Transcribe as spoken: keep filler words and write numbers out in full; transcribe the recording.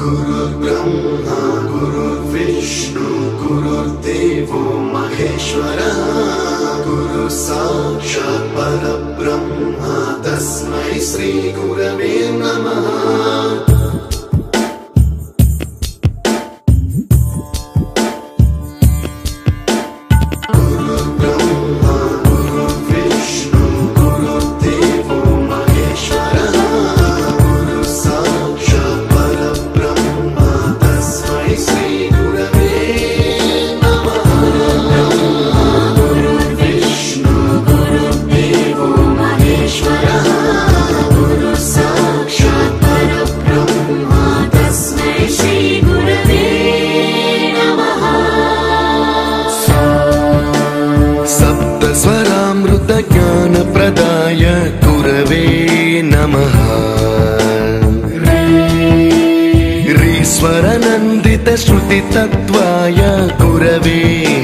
गुरुर्ब्रह्मा गुरुर्विष्णु गुरुर्देवो महेश्वरः गुरु साक्षात् परब्रह्म तस्मै श्री गुरवे नमः। ज्ञान प्रदाय गुरवे नमः। रीश्वर नंदित श्रुति तत्वाय गुरवे